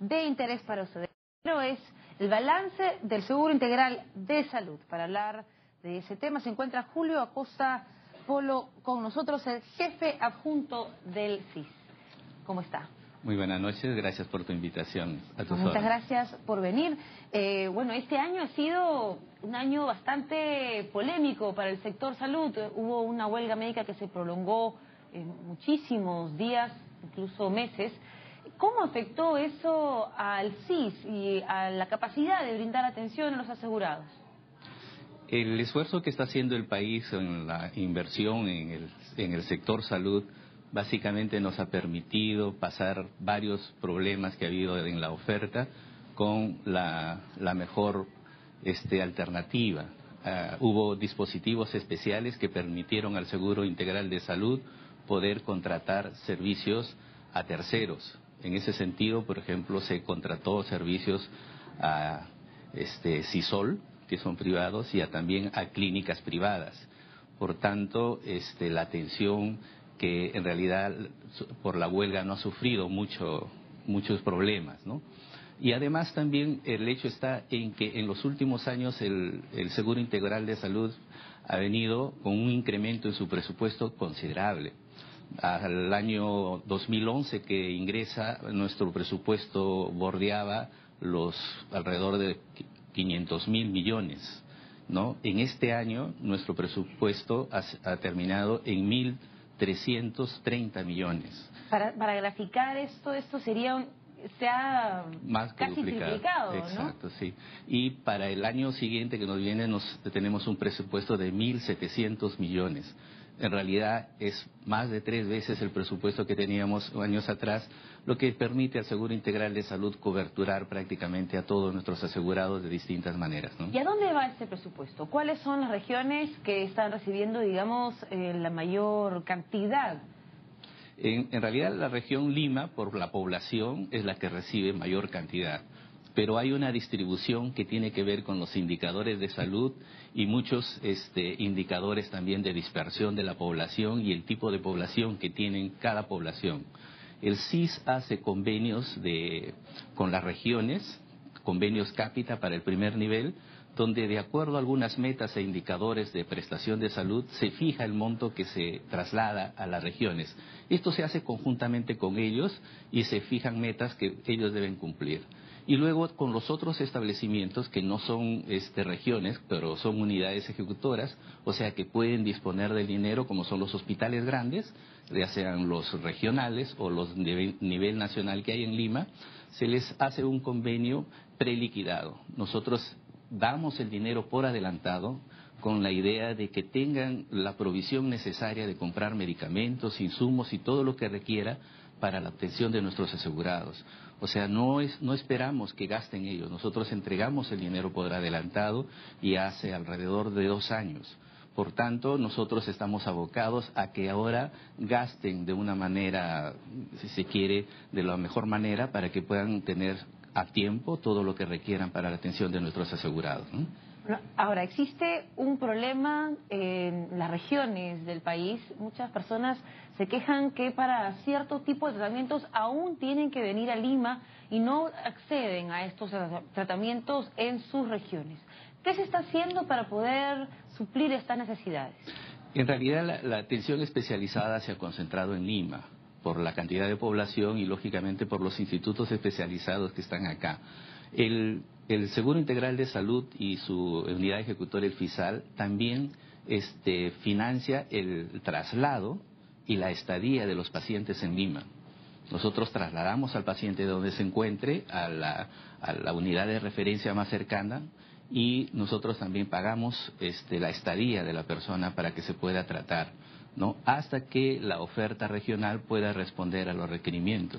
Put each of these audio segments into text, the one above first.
de interés para ustedes. Pero es el balance del Seguro Integral de Salud. Para hablar de ese tema se encuentra Julio Acosta Polo con nosotros, el jefe adjunto del CIS. ¿Cómo está? Muy buenas noches, gracias por tu invitación. Muchas gracias por venir. Bueno, este año ha sido un año bastante polémico para el sector salud. Hubo una huelga médica que se prolongó muchísimos días, incluso meses. ¿Cómo afectó eso al CIS y a la capacidad de brindar atención a los asegurados? El esfuerzo que está haciendo el país en la inversión en el sector salud básicamente nos ha permitido pasar varios problemas que ha habido en la oferta con la mejor alternativa. Hubo dispositivos especiales que permitieron al Seguro Integral de Salud poder contratar servicios a terceros. En ese sentido, por ejemplo, se contrató servicios a CISOL, que son privados, y también a clínicas privadas. Por tanto, la atención que en realidad por la huelga no ha sufrido muchos problemas, ¿no? Y además también el hecho está en que en los últimos años el Seguro Integral de Salud ha venido con un incremento en su presupuesto considerable. Al año 2011 que ingresa, nuestro presupuesto bordeaba los alrededor de 500.000 millones, ¿no? En este año nuestro presupuesto ha terminado en 1.330 millones. Para graficar esto sería se ha más que casi triplicado, ¿no? Exacto, sí. Y para el año siguiente que nos viene tenemos un presupuesto de 1.700 millones. En realidad es más de 3 veces el presupuesto que teníamos años atrás, lo que permite al Seguro Integral de Salud coberturar prácticamente a todos nuestros asegurados de distintas maneras, ¿no? ¿Y a dónde va este presupuesto? ¿Cuáles son las regiones que están recibiendo, digamos, la mayor cantidad? En realidad la región Lima, por la población, es la que recibe mayor cantidad. Pero hay una distribución que tiene que ver con los indicadores de salud y muchos indicadores también de dispersión de la población y el tipo de población que tienen cada población. El CIS hace convenios con las regiones, convenios cápita para el primer nivel, donde de acuerdo a algunas metas e indicadores de prestación de salud se fija el monto que se traslada a las regiones. Esto se hace conjuntamente con ellos y se fijan metas que ellos deben cumplir. Y luego con los otros establecimientos que no son regiones, pero son unidades ejecutoras, o sea que pueden disponer del dinero, como son los hospitales grandes, ya sean los regionales o los de nivel nacional que hay en Lima, se les hace un convenio preliquidado. Nosotros damos el dinero por adelantado con la idea de que tengan la provisión necesaria de comprar medicamentos, insumos y todo lo que requiera para la atención de nuestros asegurados. O sea, no esperamos que gasten ellos, nosotros entregamos el dinero por adelantado y hace alrededor de 2 años. Por tanto, nosotros estamos abocados a que ahora gasten de una manera, si se quiere, de la mejor manera para que puedan tener a tiempo todo lo que requieran para la atención de nuestros asegurados, ¿no? Ahora, existe un problema en las regiones del país. Muchas personas se quejan que para cierto tipo de tratamientos aún tienen que venir a Lima y no acceden a estos tratamientos en sus regiones. ¿Qué se está haciendo para poder suplir estas necesidades? En realidad la atención especializada se ha concentrado en Lima por la cantidad de población y lógicamente por los institutos especializados que están acá. El Seguro Integral de Salud y su unidad ejecutora, el FISAL, también financia el traslado y la estadía de los pacientes en Lima. Nosotros trasladamos al paciente de donde se encuentre a la unidad de referencia más cercana y nosotros también pagamos la estadía de la persona para que se pueda tratar, ¿no? Hasta que la oferta regional pueda responder a los requerimientos.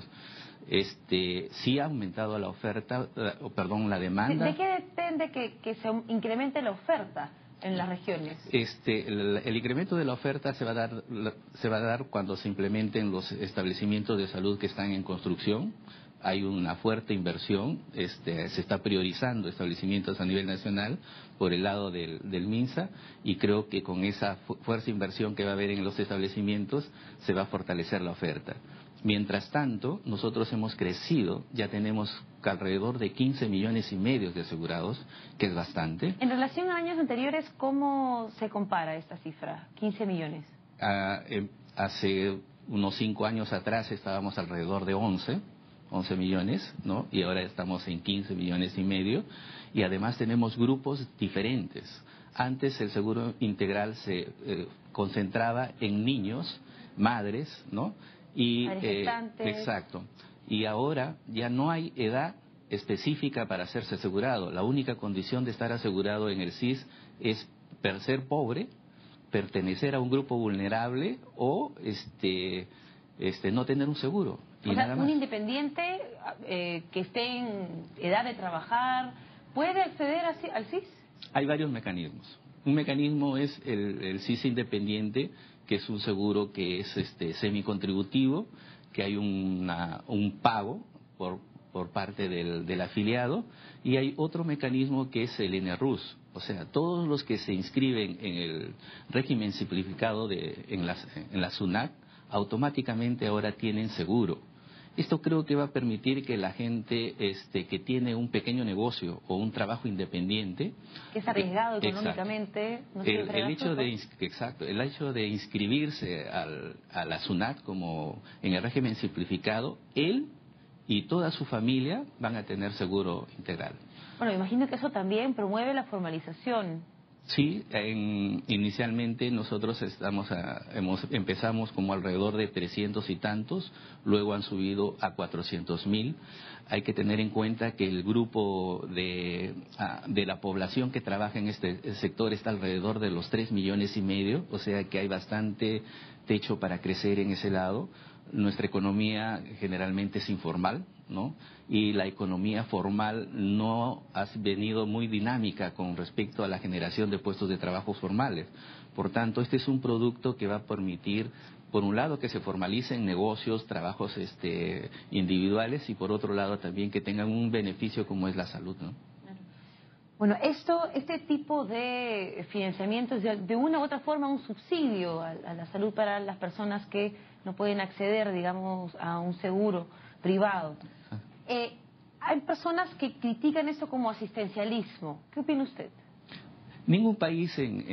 Sí ha aumentado la oferta, la demanda. ¿De qué depende que se incremente la oferta en las regiones? El incremento de la oferta se va a dar cuando se implementen los establecimientos de salud que están en construcción. Hay una fuerte inversión, se está priorizando establecimientos a nivel nacional por el lado del MINSA y creo que con esa fuerte inversión que va a haber en los establecimientos se va a fortalecer la oferta. Mientras tanto, nosotros hemos crecido, ya tenemos alrededor de 15 millones y medio de asegurados, que es bastante. En relación a años anteriores, ¿cómo se compara esta cifra? 15 millones. Hace unos 5 años atrás estábamos alrededor de 11 millones, ¿no? Y ahora estamos en 15 millones y medio. Y además tenemos grupos diferentes. Antes el seguro integral se concentraba en niños, madres, ¿no? Y exacto. Y ahora ya no hay edad específica para hacerse asegurado. La única condición de estar asegurado en el SIS es ser pobre, pertenecer a un grupo vulnerable o no tener un seguro. O sea, un independiente que esté en edad de trabajar, ¿puede acceder al SIS? Hay varios mecanismos. Un mecanismo es el SIS independiente, que es un seguro que es semicontributivo, que hay un pago por parte del afiliado, y hay otro mecanismo que es el NRUS. O sea, todos los que se inscriben en el régimen simplificado en la SUNAT, automáticamente ahora tienen seguro. Esto creo que va a permitir que la gente que tiene un pequeño negocio o un trabajo independiente, que es arriesgado económicamente, no el hecho de inscribirse a la SUNAT como en el régimen simplificado, él y toda su familia van a tener seguro integral. Bueno, imagino que eso también promueve la formalización. Sí, inicialmente nosotros empezamos como alrededor de 300 y tantos, luego han subido a 400,000. Hay que tener en cuenta que el grupo de la población que trabaja en este sector está alrededor de los 3 millones y medio, o sea que hay bastante techo para crecer en ese lado. Nuestra economía generalmente es informal, ¿no? Y la economía formal no ha venido muy dinámica con respecto a la generación de puestos de trabajo formales. Por tanto, este es un producto que va a permitir, por un lado, que se formalicen negocios, trabajos individuales, y por otro lado también que tengan un beneficio como es la salud, ¿no? Bueno, este tipo de financiamiento es de una u otra forma un subsidio a la salud para las personas que no pueden acceder, digamos, a un seguro privado. Hay personas que critican eso como asistencialismo. ¿Qué opina usted? Ningún país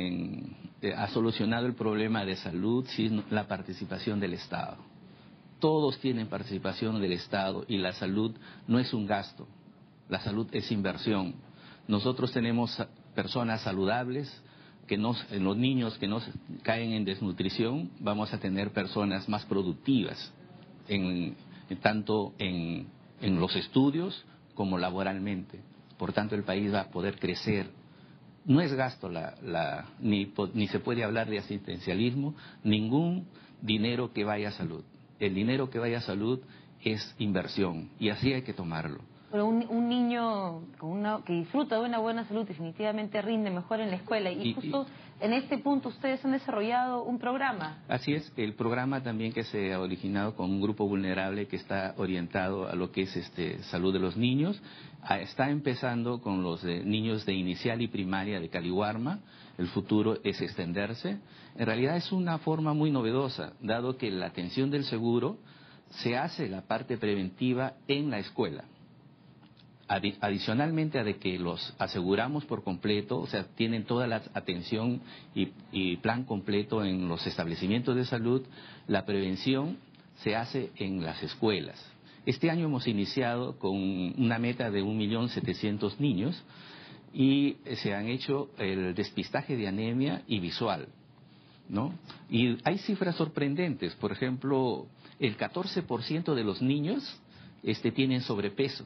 ha solucionado el problema de salud sin la participación del Estado. Todos tienen participación del Estado y la salud no es un gasto, la salud es inversión. Nosotros tenemos personas saludables, los niños que no caen en desnutrición, vamos a tener personas más productivas, tanto en los estudios como laboralmente. Por tanto, el país va a poder crecer. No es gasto, ni se puede hablar de asistencialismo, ningún dinero que vaya a salud. El dinero que vaya a salud es inversión y así hay que tomarlo. Pero un niño que disfruta de una buena salud definitivamente rinde mejor en la escuela. Y justo en este punto ustedes han desarrollado un programa. Así es, el programa también que se ha originado con un grupo vulnerable que está orientado a lo que es salud de los niños. Está empezando con los niños de inicial y primaria de Caliwarma. El futuro es extenderse. En realidad es una forma muy novedosa, dado que la atención del seguro se hace la parte preventiva en la escuela. Adicionalmente a de que los aseguramos por completo, o sea, tienen toda la atención y plan completo en los establecimientos de salud, la prevención se hace en las escuelas. Este año hemos iniciado con una meta de 1.700.000 niños y se han hecho el despistaje de anemia y visual, ¿no? Y hay cifras sorprendentes. Por ejemplo, el 14% de los niños tienen sobrepeso.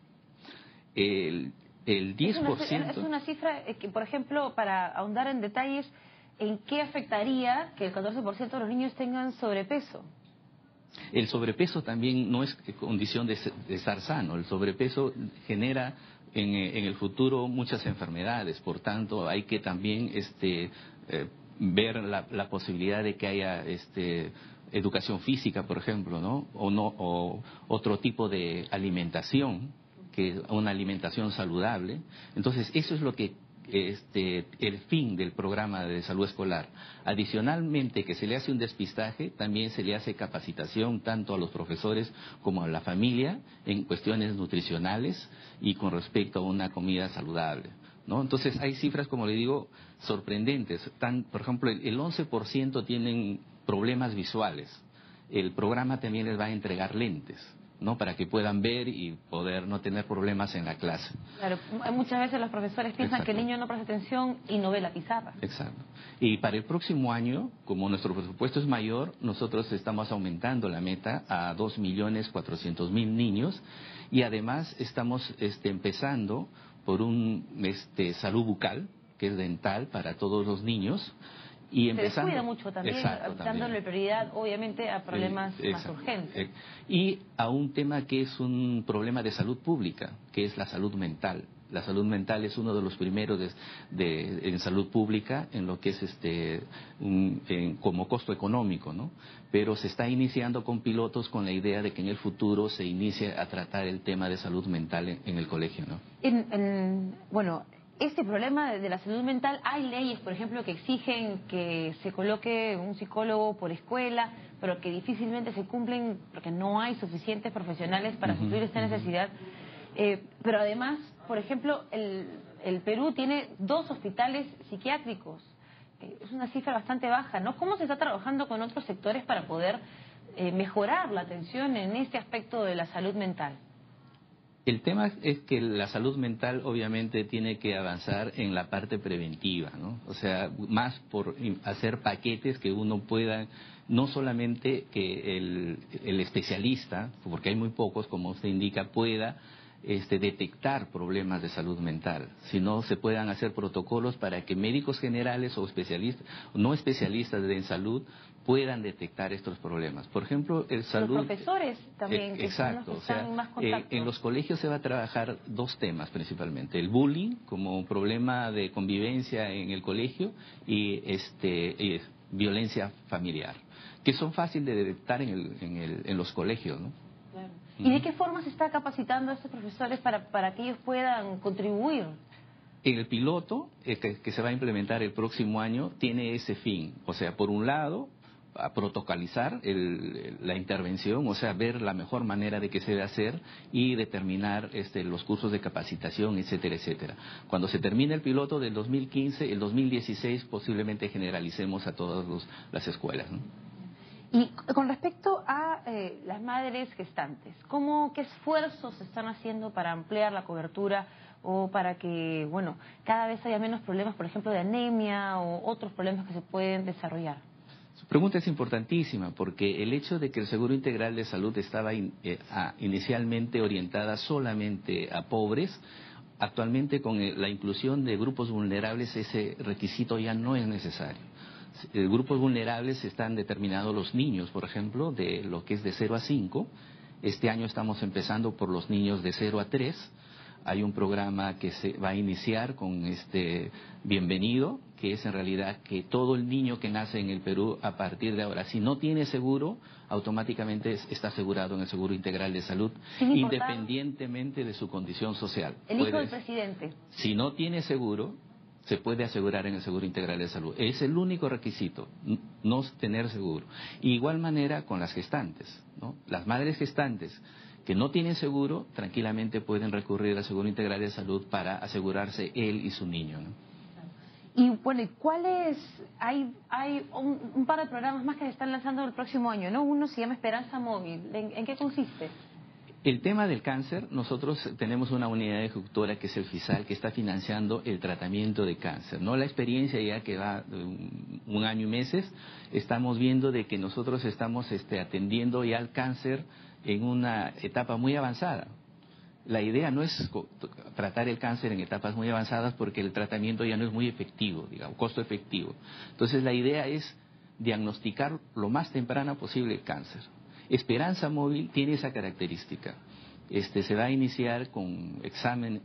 El 10%... Es una cifra que, por ejemplo, para ahondar en detalles, ¿en qué afectaría que el 14% de los niños tengan sobrepeso? El sobrepeso también no es condición de estar sano. El sobrepeso genera en el futuro muchas enfermedades. Por tanto, hay que también ver la posibilidad de que haya educación física, por ejemplo, ¿no? O otro tipo de alimentación, que una alimentación saludable. Entonces, eso es lo que el fin del programa de salud escolar. Adicionalmente que se le hace un despistaje, también se le hace capacitación tanto a los profesores como a la familia en cuestiones nutricionales y con respecto a una comida saludable, ¿no? Entonces hay cifras, como le digo, sorprendentes. Por ejemplo, el 11% tienen problemas visuales. El programa también les va a entregar lentes, ¿no? Para que puedan ver y poder no tener problemas en la clase. Claro, muchas veces los profesores piensan que el niño no presta atención y no ve la pizarra. Exacto. Y para el próximo año, como nuestro presupuesto es mayor, nosotros estamos aumentando la meta a 2.400.000 niños y además estamos empezando por un salud bucal, que es dental para todos los niños. Y se descuida mucho también, dándole prioridad obviamente a problemas más urgentes. Y a un tema que es un problema de salud pública, que es la salud mental. La salud mental es uno de los primeros en salud pública en lo que es como costo económico, ¿no? Pero se está iniciando con pilotos con la idea de que en el futuro se inicie a tratar el tema de salud mental en el colegio, ¿no? Bueno, este problema de la salud mental, hay leyes, por ejemplo, que exigen que se coloque un psicólogo por escuela, pero que difícilmente se cumplen porque no hay suficientes profesionales para suplir esta necesidad. Pero además, por ejemplo, el Perú tiene 2 hospitales psiquiátricos. Es una cifra bastante baja, ¿no? ¿Cómo se está trabajando con otros sectores para poder mejorar la atención en este aspecto de la salud mental? El tema es que la salud mental obviamente tiene que avanzar en la parte preventiva, ¿no? O sea, más por hacer paquetes que uno pueda, no solamente que el especialista, porque hay muy pocos, como usted indica, pueda detectar problemas de salud mental, sino se puedan hacer protocolos para que médicos generales o especialistas, no especialistas en salud, puedan detectar estos problemas. Por ejemplo, el salud... Los profesores también, que exacto, son los que están en más contacto. En los colegios se va a trabajar 2 temas principalmente: el bullying como un problema de convivencia en el colegio y violencia familiar, que son fáciles de detectar en los colegios, ¿no? Claro. ¿Y de qué forma se está capacitando a estos profesores para que ellos puedan contribuir? En el piloto que se va a implementar el próximo año tiene ese fin, o sea, por un lado, a protocolizar la intervención, o sea, ver la mejor manera de que se debe hacer y determinar los cursos de capacitación, etcétera, etcétera. Cuando se termine el piloto del 2015, el 2016 posiblemente generalicemos a todas las escuelas, ¿no? Y con respecto a las madres gestantes, ¿qué esfuerzos se están haciendo para ampliar la cobertura o para que, bueno, cada vez haya menos problemas, por ejemplo, de anemia o otros problemas que se pueden desarrollar? Su pregunta es importantísima porque el hecho de que el Seguro Integral de Salud estaba inicialmente orientada solamente a pobres, actualmente con la inclusión de grupos vulnerables ese requisito ya no es necesario. Grupos vulnerables están determinados los niños, por ejemplo, de lo que es de 0 a 5. Este año estamos empezando por los niños de 0 a 3. Hay un programa que se va a iniciar con Bienvenido, que es en realidad que todo el niño que nace en el Perú a partir de ahora, si no tiene seguro, automáticamente está asegurado en el Seguro Integral de Salud, independientemente de su condición social. El hijo del presidente. Si no tiene seguro, se puede asegurar en el Seguro Integral de Salud. Es el único requisito, no tener seguro. Y igual manera con las gestantes, ¿no? Las madres gestantes que no tienen seguro, tranquilamente pueden recurrir al Seguro Integral de Salud para asegurarse él y su niño, ¿no? Y bueno, hay un par de programas más que se están lanzando el próximo año, ¿no? Uno se llama Esperanza Móvil. ¿En qué consiste? El tema del cáncer, nosotros tenemos una unidad ejecutora que es el FISAL, que está financiando el tratamiento de cáncer, ¿no? La experiencia ya que va un año y meses, estamos viendo de que nosotros estamos atendiendo ya al cáncer en una etapa muy avanzada. La idea no es tratar el cáncer en etapas muy avanzadas porque el tratamiento ya no es muy efectivo, digamos, costo efectivo. Entonces la idea es diagnosticar lo más temprana posible el cáncer. Esperanza Móvil tiene esa característica. Se va a iniciar con examen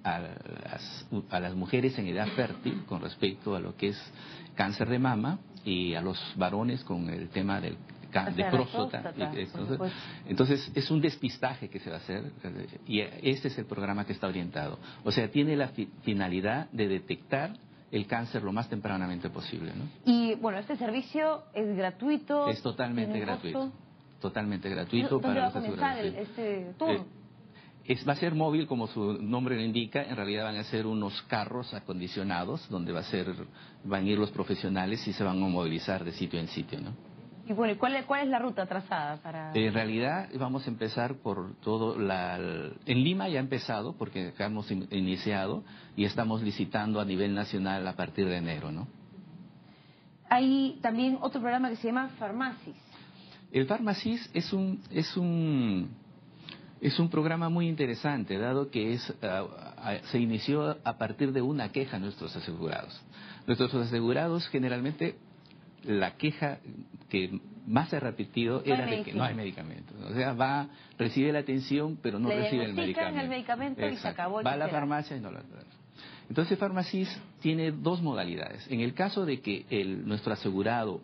a las mujeres en edad fértil con respecto a lo que es cáncer de mama y a los varones con el tema de próstata. Entonces es un despistaje que se va a hacer y este es el programa que está orientado. O sea, tiene la finalidad de detectar el cáncer lo más tempranamente posible, ¿no? Y bueno, este servicio es gratuito. Es totalmente gratuito. Totalmente gratuito. ¿Dónde para va a los comenzar asegurados. este tour? Va a ser móvil, como su nombre lo indica. En realidad van a ser unos carros acondicionados donde van a ir los profesionales y se van a movilizar de sitio en sitio, ¿no? Y bueno, ¿cuál es la ruta trazada para...? En realidad vamos a empezar por todo en Lima ya ha empezado porque acá hemos iniciado y estamos licitando a nivel nacional a partir de enero, ¿no? Hay también otro programa que se llama Farmacis. El Farmacis es un programa muy interesante, dado que se inició a partir de una queja de nuestros asegurados. Nuestros asegurados generalmente la queja que más se ha repetido era de que no hay medicamentos. O sea, recibe la atención, pero no recibe el medicamento. El medicamento y se acabó. Va a la farmacia y no lo trae. Entonces, Farmacis tiene dos modalidades. En el caso de que nuestro asegurado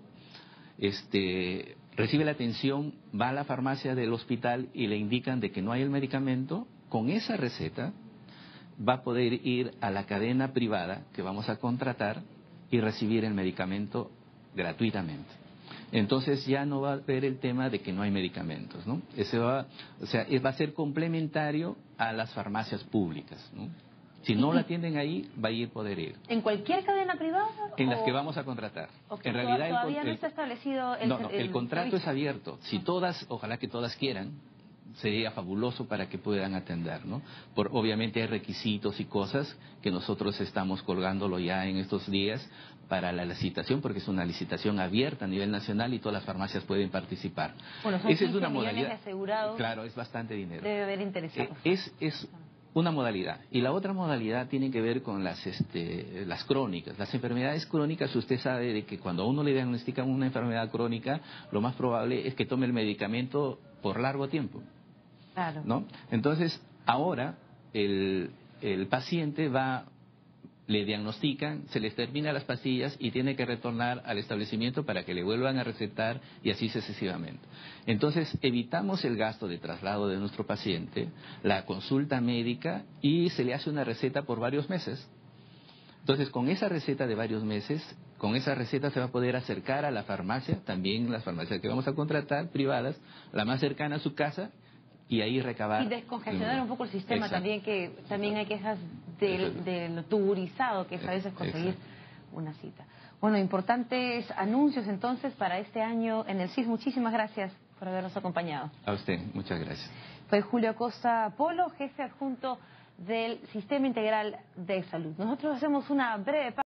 recibe la atención, va a la farmacia del hospital y le indican de que no hay el medicamento, con esa receta va a poder ir a la cadena privada que vamos a contratar y recibir el medicamento gratuitamente. Entonces ya no va a haber el tema de que no hay medicamentos, ¿no? Va a ser complementario a las farmacias públicas, ¿no? Si no la atienden ahí, va a poder ir. ¿En cualquier cadena privada? En las que vamos a contratar. En realidad todavía no está establecido el contrato es abierto. Si todas, ojalá que todas quieran, sería fabuloso para que puedan atender, ¿no? Obviamente hay requisitos y cosas que nosotros estamos colgándolo ya en estos días para la licitación, porque es una licitación abierta a nivel nacional y todas las farmacias pueden participar. Bueno, son 15 millones de asegurados. Claro, es bastante dinero. Debe haber interesados. Es una modalidad. Y la otra modalidad tiene que ver con las crónicas. Las enfermedades crónicas, usted sabe de que cuando a uno le diagnostican una enfermedad crónica, lo más probable es que tome el medicamento por largo tiempo. Claro. ¿No? Entonces, ahora el paciente le diagnostican, se les termina las pastillas y tiene que retornar al establecimiento para que le vuelvan a recetar y así sucesivamente. Entonces, evitamos el gasto de traslado de nuestro paciente, la consulta médica y se le hace una receta por varios meses. Entonces, con esa receta de varios meses, con esa receta se va a poder acercar a la farmacia, también las farmacias que vamos a contratar, privadas, la más cercana a su casa, y ahí recabar. Y descongestionar un poco el sistema. Exacto. También, que también hay quejas de lo tuburizado que es a veces conseguir una cita. Bueno, importantes anuncios entonces para este año en el CIS. Muchísimas gracias por habernos acompañado. A usted, muchas gracias. Fue Julio Acosta Polo, jefe adjunto del Sistema Integral de Salud. Nosotros hacemos una breve pausa.